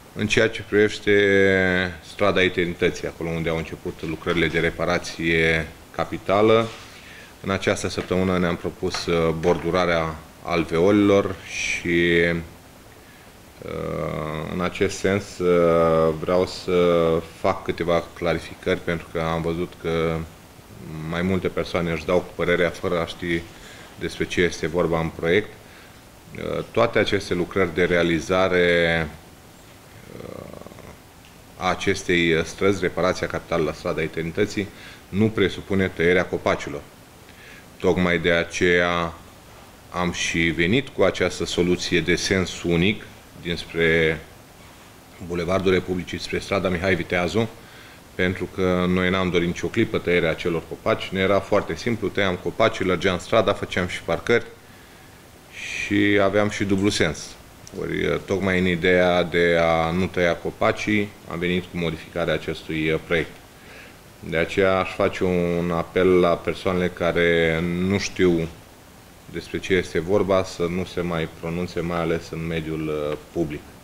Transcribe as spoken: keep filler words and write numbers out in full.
În ceea ce privește strada Eternității, acolo unde au început lucrările de reparație capitală, în această săptămână ne-am propus bordurarea alveolilor și în acest sens vreau să fac câteva clarificări, pentru că am văzut că mai multe persoane își dau cu părerea fără a ști despre ce este vorba în proiect. Toate aceste lucrări de realizare a acestei străzi, reparația capitală la strada Eternității, nu presupune tăierea copacilor. Tocmai de aceea am și venit cu această soluție de sens unic dinspre Bulevardul Republicii spre strada Mihai Viteazu, pentru că noi n-am dorit nicio clipă tăierea acelor copaci. Ne era foarte simplu, tăiam copacii, lărgeam strada, făceam și parcări și aveam și dublu sens. Ori, tocmai în ideea de a nu tăia copacii, am venit cu modificarea acestui proiect. De aceea aș face un apel la persoanele care nu știu despre ce este vorba să nu se mai pronunțe, mai ales în mediul public.